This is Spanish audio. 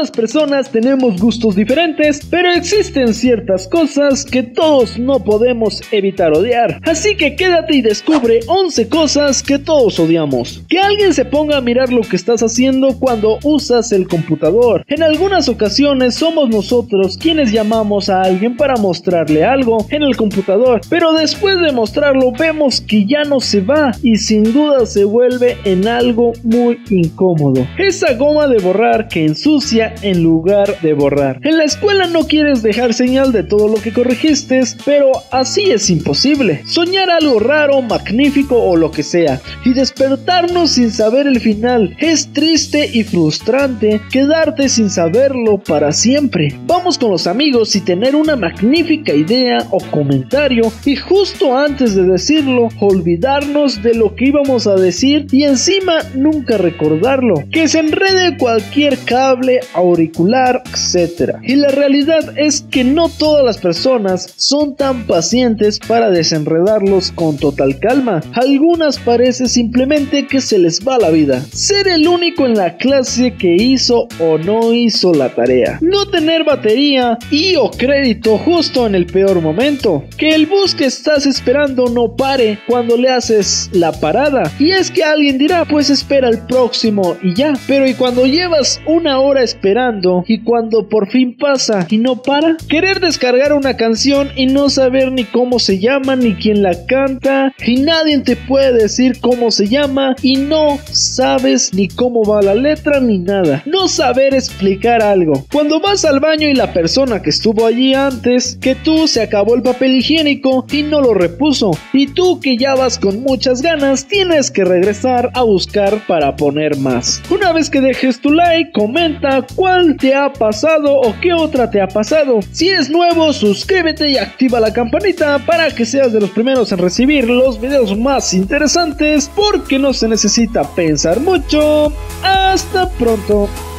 algunas personas tenemos gustos diferentes, pero existen ciertas cosas que todos no podemos evitar odiar. Así que quédate y descubre 11 cosas que todos odiamos. Que alguien se ponga a mirar lo que estás haciendo cuando usas el computador. En algunas ocasiones somos nosotros quienes llamamos a alguien para mostrarle algo en el computador, pero después de mostrarlo vemos que ya no se va y sin duda se vuelve en algo muy incómodo. Esa goma de borrar que ensucia en lugar de borrar. En la escuela no quieres dejar señal de todo lo que corregiste, pero así es imposible. Soñar algo raro, magnífico o lo que sea y despertarnos sin saber el final. Es triste y frustrante quedarte sin saberlo para siempre. Vamos con los amigos y tener una magnífica idea o comentario y justo antes de decirlo olvidarnos de lo que íbamos a decir y encima nunca recordarlo. Que se enrede cualquier cable, auricular, etc. Y la realidad es que no todas las personas son tan pacientes para desenredarlos con total calma. Algunas parece simplemente que se les va la vida. Ser el único en la clase que hizo o no hizo la tarea. No tener batería y o crédito justo en el peor momento. Que el bus que estás esperando no pare cuando le haces la parada. Y es que alguien dirá, pues espera el próximo y ya. Pero ¿y cuando llevas una hora esperando y cuando por fin pasa y no para? Querer descargar una canción y no saber ni cómo se llama ni quién la canta y nadie te puede decir cómo se llama y no sabes ni cómo va la letra ni nada. No saber explicar algo. Cuando vas al baño y la persona que estuvo allí antes que tú se acabó el papel higiénico y no lo repuso y tú que ya vas con muchas ganas tienes que regresar a buscar para poner más. Una vez que dejes tu like, comenta cuál te ha pasado o qué otra te ha pasado. Si eres nuevo, suscríbete y activa la campanita para que seas de los primeros en recibir los videos más interesantes porque no se necesita pensar mucho. Hasta pronto.